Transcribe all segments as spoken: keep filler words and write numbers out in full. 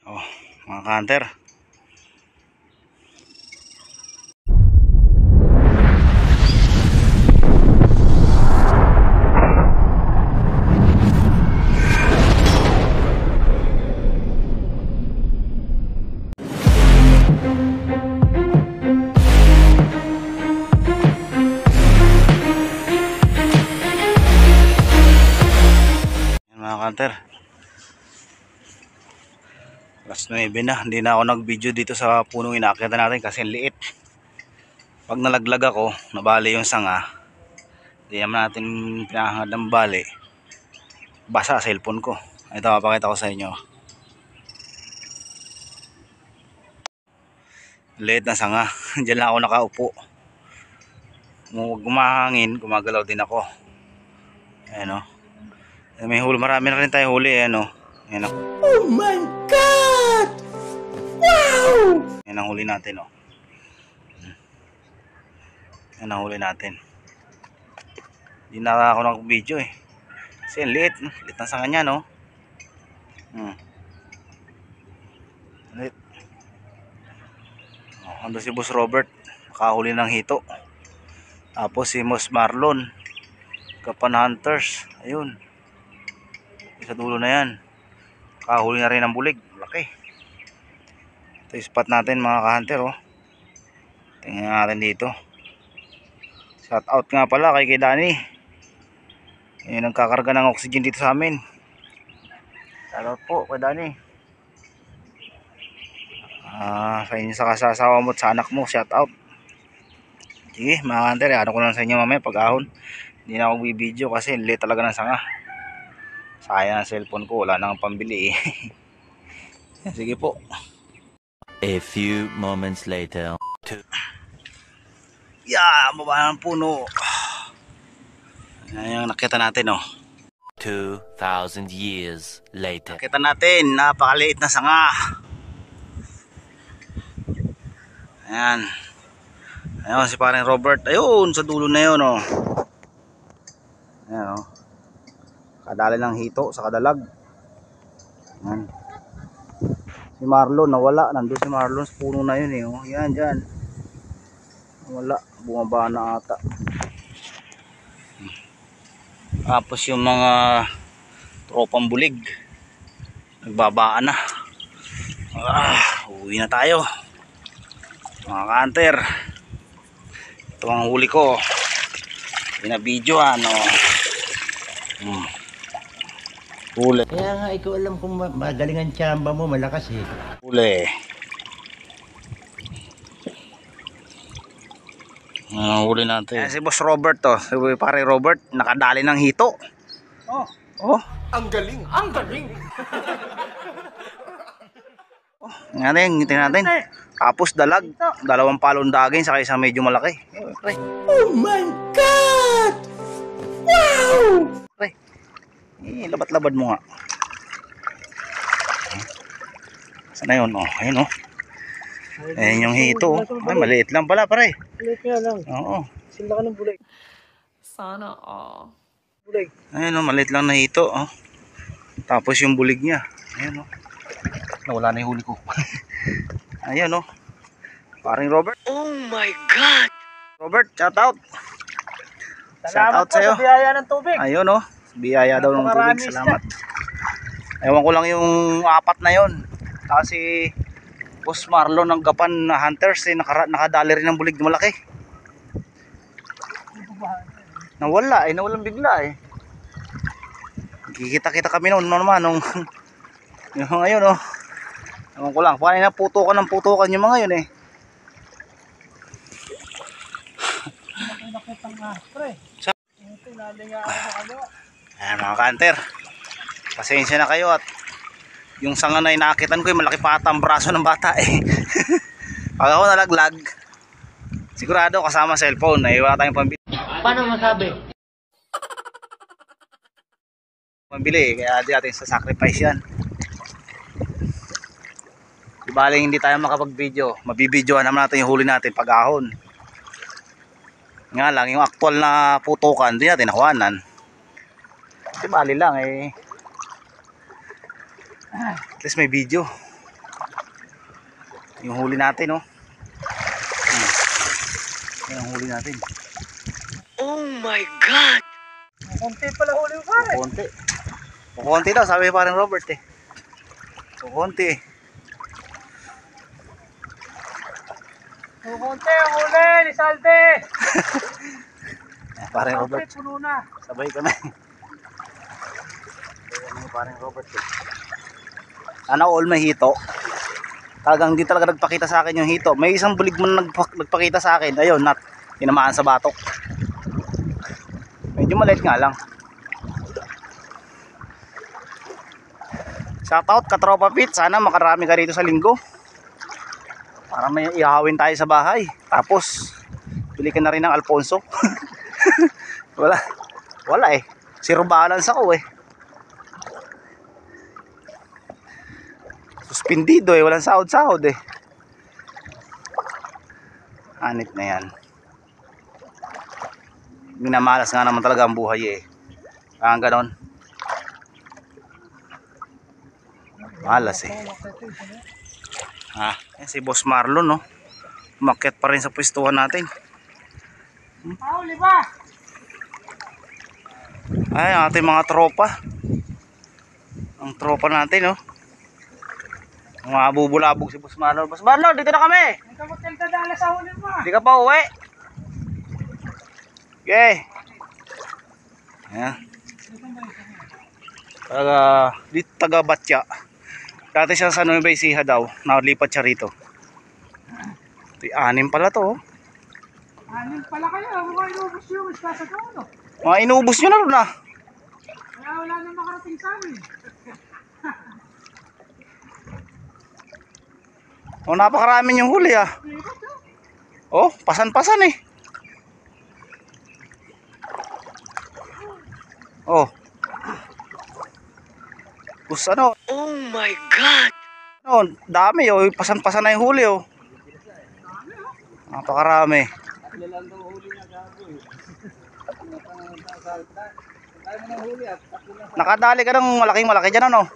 Oh, mga hunter. Yan mga hunter. alas nuwebe na, hindi na ako nag-video dito sa punong inakyatan natin kasi liit. Pag nalaglag ako, nabali yung sanga, hindi naman natin pinahangad ng bali, basa cellphone ko. Ito, mapakita ko sa inyo. Liit na sanga. Diyan lang ako nakaupo. Kung gumahangin, gumagalaw din ako. Ayan o. May huli, marami na rin tayo huli. Ayan o. Ayan o. Oh my God! Wow! Yan ang huli natin o. Yan ang huli natin. Hindi na ako nag-video eh. Kasi liit. Liit na sanga niya no. Hmm. Liit. Oh, ando si Boss Robert. Nakahuli ng hito. Tapos si Moss Marlon. Kapan Hunters. Ayun. Sa dulo na yan. Nakahuli na rin ng bulig. Laki. Ito yung spot natin mga ka-hunter oh. Tingnan natin dito. Shout out nga pala kay kay Danny. Yung nagkakarga ng oxygen dito sa amin. Shout out po kay Danny. Ah, sa inyo sa kasasawa mo at sa anak mo, shout out. Sige mga ka-hunter, ano ko lang sa inyo mamaya pag ahon. Hindi na ako bibideo kasi late talaga ng sanga. Sayang ang cellphone ko, wala nang pambili eh. Sige po. A few moments later. Yeah, baba ng puno. Ayan yung nakita natin oh. Two thousand years later. Nakita natin, napakaliit na sanga. Ayan. Ayun si parang Robert. Ayun, sa dulo na yun oh. Ayan oh. Kadali ng hito sa kadalag. Ayan. Si Marlon nawala. Nandun si Marlon sa puno na yun eh oh. Yan dyan. Wala. Bumaba na ata. Tapos yung mga tropang bulig nagbabaan na. Ah, uwi na tayo mga ka-hunter. Ito ang huli ko. Binabidyo ano. Hmm. Huli. Kaya nga ikaw alam kung magaling ang tsamba mo, malakas eh. Huli. Ang huli natin. Ayan si Boss Robert to. Si pare Robert, nakadali ng hito. Oh. Oh. Ang galing! Ang galing! Oh, ngayon, ngitin natin. Tapos dalag, dalawang palong daging saka isang medyo malaki. Pre. Oh my God! Wow! Pre. Eh, labat-labad mo nga. Saan na yun? Oh, ayun oh. Ayun yung hito. Ay, maliit lang pala pare. Maliit nga lang. Oo. Sila ka ng bulig. Sana all. Bulig. Ayun oh, maliit lang na hito. Oh. Tapos yung bulig niya. Ayun oh. Nawala na yung huli ko. Ayun oh. Paring Robert. Oh my God! Robert, shout out. Shout Salamat out po sa'yo. sa biyaya ng tubig. Ayun oh. Biyaya daw ng tubig. Napakarami Salamat. Ewan ko lang yung apat na yon. Kasi Boss Marlon ng Gapan na Hunters eh, nakara, nakadali rin ng bulig na malaki. Nawala eh, nawalan bigla eh. Kikita-kita kami noon naman nung yung mga yun oh. Ewan ko lang, paano na putukan ng putukan yung mga yun eh. Ayan mga ka-hunter, pasensya na kayo at yung sanga na inakitan ko, malaki pa ata ang braso ng bata eh. Pag ako nalaglag, sigurado kasama cellphone, naiwa tayong pambili. Paano masabi? Pambili, kaya di natin sa sacrifice yan. Di baling hindi tayo makapag-video, mabibidyohan naman natin yung huli natin pag-ahon. Nga lang, yung actual na putukan, di natin nakuhanan. Di bali lang eh. At least may video. Yung huli natin, oh. Hmm. Yan ang huli natin. Oh my God! Konti pala huli mo pare. Kukunti. Kukunti daw, sabi ni parang Robert eh. Kukunti eh. Konti ang huli ni Salde. Eh, parang Robert. Konti puno na. Sabay kami. Sabay kami parang Robert eh. Sana all may hito. Talagang di talaga nagpakita sa akin yung hito. May isang bulig mo na nagpak nagpakita sa akin. Ayun, nat. Tinamaan sa batok. Medyo maliit nga lang. Shoutout Katropa Pit. Sana makarami ka rito sa linggo. Para may ihawin tayo sa bahay. Tapos, bili ka na rin ng Alfonso. Wala. Wala eh. Zero balance ako eh. Suspendido eh, walang sahod-sahod eh. Anit na yan. Minamalas nga naman talaga ang buhay eh. Parang ganon. Malas eh. Ah, yan si Boss Marlon, no. Umakyat pa rin sa pwestuhan natin. Huli ba? Ay, ang ating mga tropa. Ang tropa natin, no. Mga bubulabog si Boss Marlon. Boss Marlon, dito na kami. Hindi ka magkaldadala sa huli mo. Hindi ka pa uwi. Okay. Ayan. Taga, dito taga Batya. Dati siya sa Nueva Ecija daw. Nalipat siya rito. Ito, anim pala to. Oh. Anin pala kayo. Mga inubos yung isla sa doon. Mga inubos nyo na rin ah. Kaya wala na makarating sa amin. Oh, napakaraming yung huli ah. Oh, pasan-pasan eh. Oh. Bus ano? Oh my God! Oh, dami oh, pasan-pasan na yung huli oh. Napakarami. Nakadali ka ng malaking malaki dyan ano?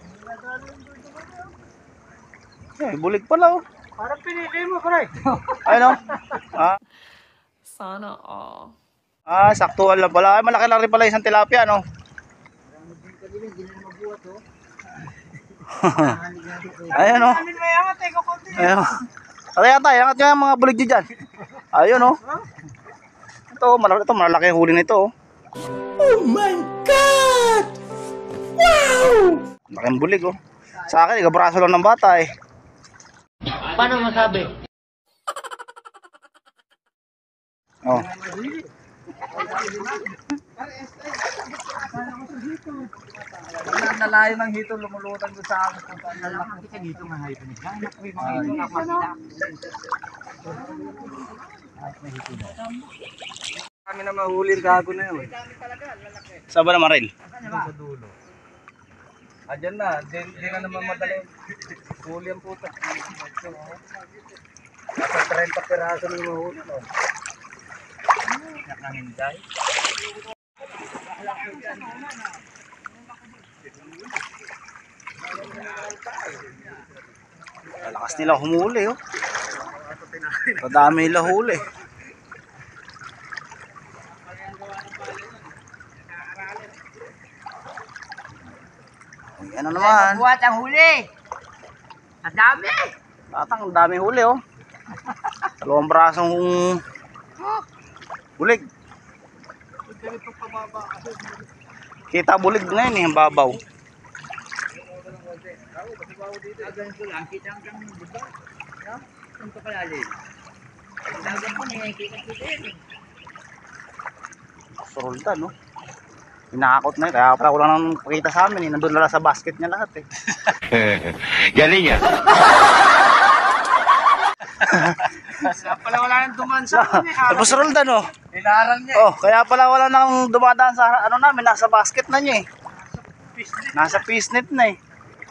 Eh, bulig pala oh. Parang pinili mo, Koray. Ayun oh. Ah, Sana all. ah, saktuhan lang pala. Ay, malaki lang rin pala isang tilapia no. Ayun oh. Anin may angat eh, kukunti. Ayun. Kaya tayo, angat nyo yung mga bulig nyo dyan. Ayun oh. Ito, malaki, ito, malaki yung huli nito oh. Oh my God! Wow! Malaking bulig oh. Sa akin, igabraso lang ng bata eh. Paano masabi? Oh. Nalayo ng hito, lumulutan doon sa akin. Nakakita dito nga hito ni Gana. Kami na mahuli gago na yun. Saan ba na Maril? Sa dulo. Ah, dyan na. Di, di na naman madali. Huli ang puta. Nasa thirty piraso na mahuli. No? Nakahinday. Lakas nila humuli oh. Kadami nila huli. Ay, ano naman? Buhat ang huli. Ang dami. Tatang, ang dami huli oh. Dalawang brasong bulig. Kita bulig ngayon eh, ang babaw. Surulta no. Hinakot na eh, kaya pala wala nang pakita sa amin eh. Nandun na lang sa basket niya lahat eh. Galing ah. Kaya pala wala nang duman sa amin eh. Tapos Roldan no. Hinaran niya. Oh, kaya pala wala nang dumadaan sa ano namin, nasa basket na niya eh. Nasa fishnet na eh.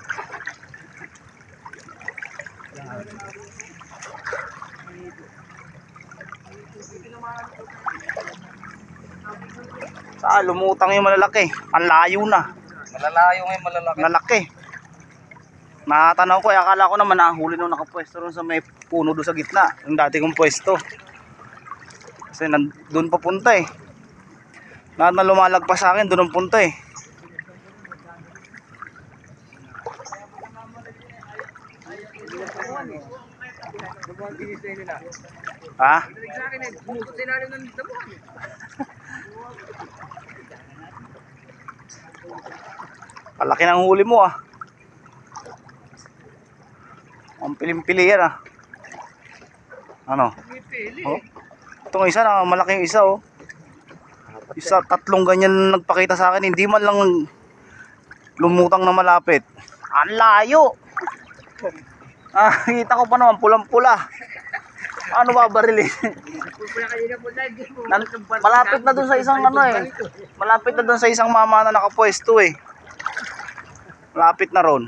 Sa lumutang yung malalaki. Ang layo na. Malalayo ngayon malalaki. Malaki. Nakatanaw ko, eh, akala ko naman nahuli nung nakapwesto ron sa may puno doon sa gitna, yung dati kong pwesto. Kasi doon papunta eh. Lahat na lumalagpas sa akin, doon ang punta eh. Ha? Palaki ng huli mo ah. Ang pilim-pili yan ah. Ano? Oh. Itong isa na malaki yung isa oh. Isa tatlong ganyan nagpakita sa akin, hindi man lang lumutang na malapit. Ang layo. Ah, kita ko pa naman pulang-pula. Ano ba barilin? Malapit na dun sa isang ano eh. Malapit na dun sa isang mama na nakapwesto eh. Malapit na ron.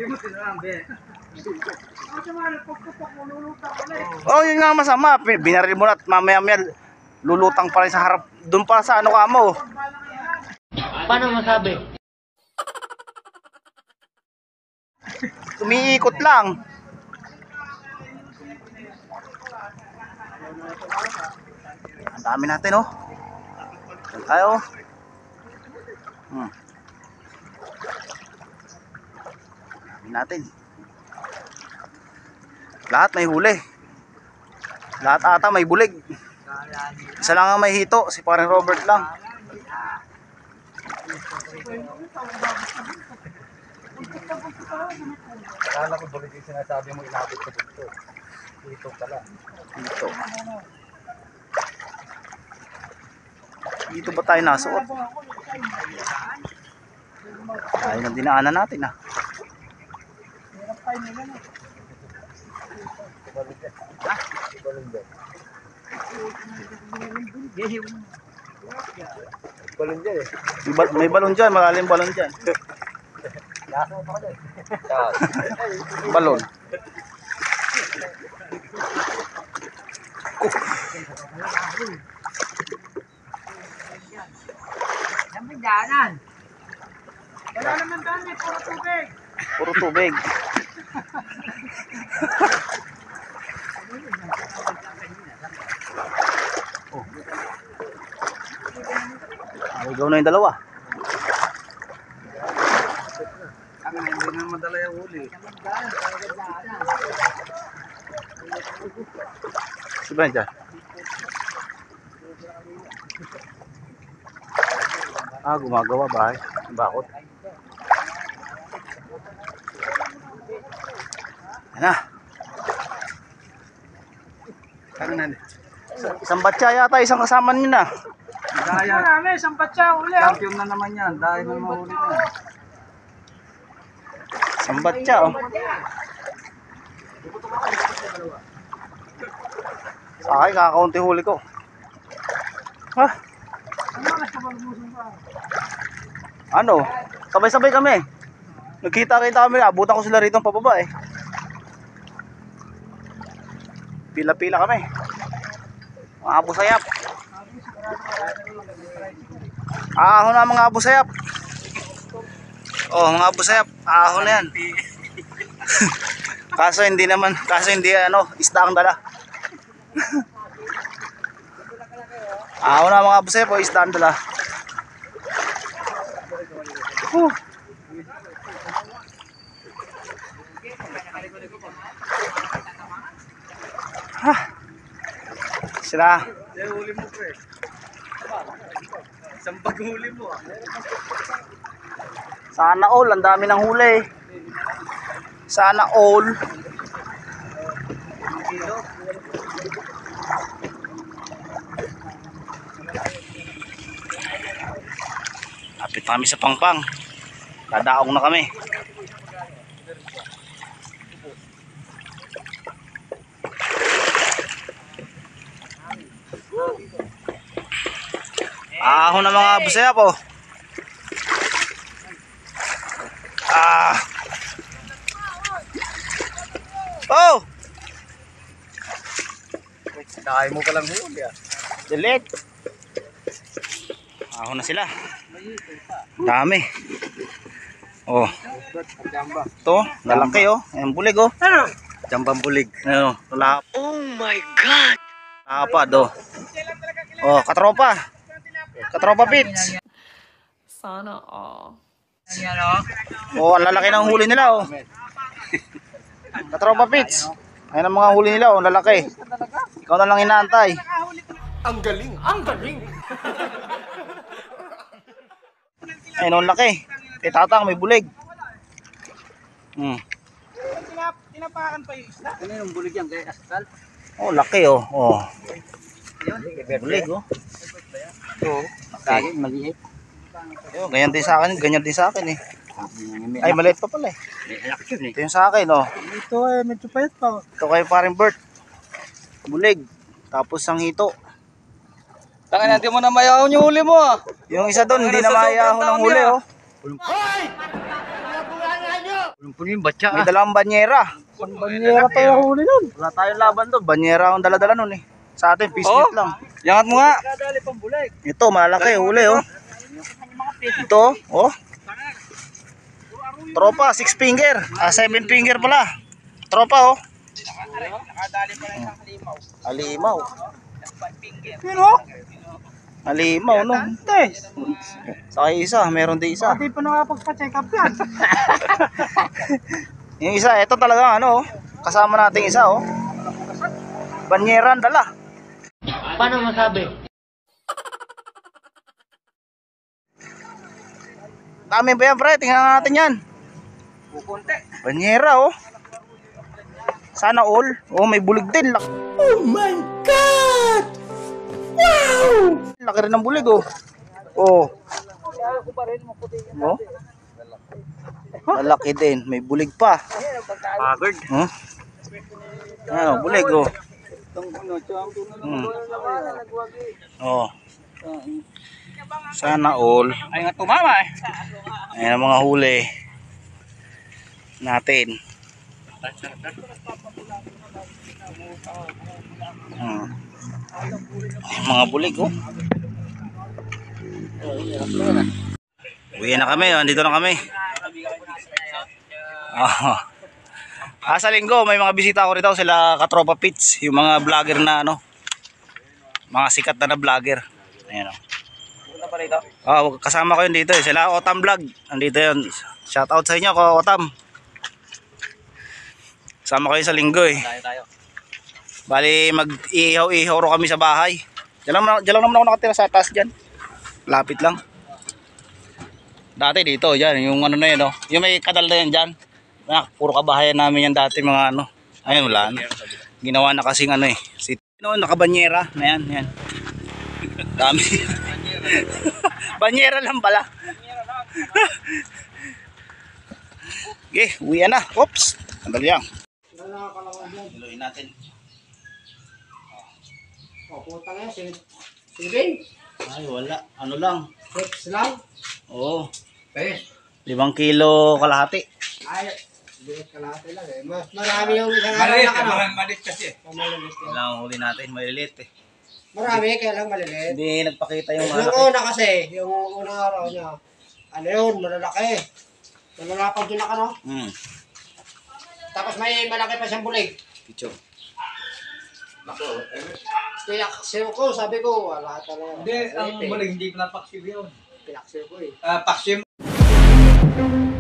Oh, yun nga masama. Binaril mo na at mamaya-maya lulutang pa rin sa harap. Doon pa sa ano ka mo. Paano masabi? Umiikot lang. Ang dami natin oh. Yan tayo. Hmm. Dami natin. Lahat may huli. Lahat ata may bulig. Isa lang ang may hito, si parang Robert lang. Kala ko bulit yung sinasabi mo inabot ko dito. Dito pala. Dito. Dito ba tayo nasuot? Ayun ang dinaanan natin ah. Balon dyan eh. May, ba may balon dyan, malalim balon dyan. Laso pa dyan. Balon. Yan may daanan. Wala naman daan, may puro tubig. Puro tubig. Oh. Naligaw na yung dalawa. Ang hindi na madala yung huli. Si Brenda. Ah, gumagawa bahay. Bakot. Yan na. Ano na? Isang batya yata, isang kasama niyo na. Daya. Marami, isang patsa, uli. ah. Champion na naman yan. Dahil may mahuli na. Isang batya oh. Sa akin, kakaunti huli ko. Ha? Ano? Sabay-sabay kami. Nagkita-kita kami. Abutan ko sila rito pababa eh. Pila-pila kami. Mga abusayap. Ahon na mga abusayap. Oh, mga abusayap. Ahon na yan. Kaso hindi naman, kaso hindi ano, isda ang dala. Ahon na mga abusayap, oh, isda ang dala. Huh. Ha. Sila. Yung huli mo pre. Isang paghuli mo ah. Sana all, ang dami ng huli. Sana all. Lapit kami sa Pangpang. Dadaong na kami. Ahon na mga busaya po. Ah. Oh. Dahil mo palang huli ah. Delete. Ahon na sila. Dami. Oh. Ito, lalaki oh. Ayan, bulig oh. Jambang bulig. Ayun, wala Oh my God! kapad oh. Oh, katropa. Katropa Pits. Sana all. Oh, ang lalaki ng huli nila oh. Katropa Pits. Ayan ang mga huli nila oh, lalaki. Ikaw na lang inaantay. Ang galing, ang galing. Ayun ang laki. Kay Tatang may bulig. Hmm. Tinapakan pa yung isda. Ano yung bulig yan kay Astal? Oh, laki oh. Oh. Bulig oh. Ito. Dahil maliit. Ayun, ganyan din sa akin, ganyan din sa akin eh. Ay, maliit pa pala eh. Ito yung sa akin oh. Ito eh, medyo payat pa. Ito kay paring Bert. Bulig. Tapos ang hito. Tangin natin mo na mayaw yung huli mo ah. Yung isa doon, hindi na mayayaw ng huli oh. Pulumpun yung batya May ah. dalawang banyera. Banyera pa yung huli nun. Wala tayong laban doon. Banyera ang dala-dala nun eh. Sa atin, fish Oh. net lang. Yangat mo nga. Kadali pang bulig. Ito, malaki, huli oh. Ito, oh. Tropa, six finger. Ah, seven finger pala. Tropa oh. Nakadali pa lang isang halimaw. Alimaw. Pero, Alimaw, no? test. Saka isa, meron din isa. Pati pa nakapagpa-check up yan. Yung isa, ito talaga ano, oh. Kasama nating isa, oh. Banyera ang dala. Paano masabi? Dami ba yan, pre? Tingnan natin yan. Banyera, oh. Sana all. Oh, may bulig din. Laki. Oh my God! Wow! Laki rin ng bulig, oh. Oh. Oh. Malaki din. May bulig pa. Pagod. Huh? Ano, bulig, oh. Hmm. Oh. Sana all. Ay nga tumama eh. Ayan ang mga huli natin. Hmm. Ayan, mga bulig, oh. Uwi na kami, oh. Andito na kami. Oh. Ah, sa linggo may mga bisita ako rito, sila Katropa Pits, yung mga vlogger na ano, mga sikat na na vlogger. Ayan oh. Ah, kasama ko yun dito eh, sila Otam Vlog. Andito yun. Shout out sa inyo ko Otam. Kasama ko yun sa linggo eh. Tayo tayo. Bali mag-ihaw-ihaw ro kami sa bahay. Diyan lang, diyan lang naman ako nakatira sa taas dyan. Lapit lang. Dati dito, dyan, yung ano na yun, oh. Yung may kadal na yan dyan. Ah, puro kabahayan namin yan dati mga ano. Ayun, wala na. Ginawa na kasing ano eh. Si, ano, nakabanyera na yan, yan. Dami. Banyera lang pala. Okay, uwi na. Oops. Sandali yan. Hiluin natin. O, puta nga, sibin. Ay, wala. Ano lang. Six lang. Oo. Pes. Limang kilo kalahati. Ay, bilis kalahati lang eh. Mas marami yung isang araw na ano. Malit kasi. Malilit Yan lang ang huli natin. Maliliit eh. Marami, kaya lang malilit. Hindi nagpakita yung Yung malaki. una kasi, yung unang araw niya, ano yun, malalaki. Malalapag yun ako, no? Hmm. Tapos may malaki pa siyang bulig. Picture. Kaya siyo ko, sabi ko, wala talaga. Hindi, ang bulig hindi pinapaksiw yun. Pinaksiyo ko eh. Ah, paksiw